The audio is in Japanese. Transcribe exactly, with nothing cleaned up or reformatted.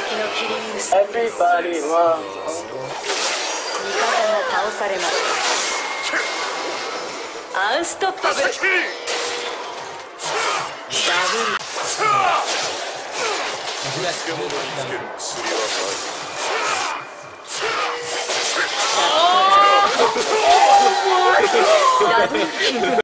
Everybody wants 味方が倒されます。アンストッパブル。ダブル。 漬物につける薬はない。 ダブルキル。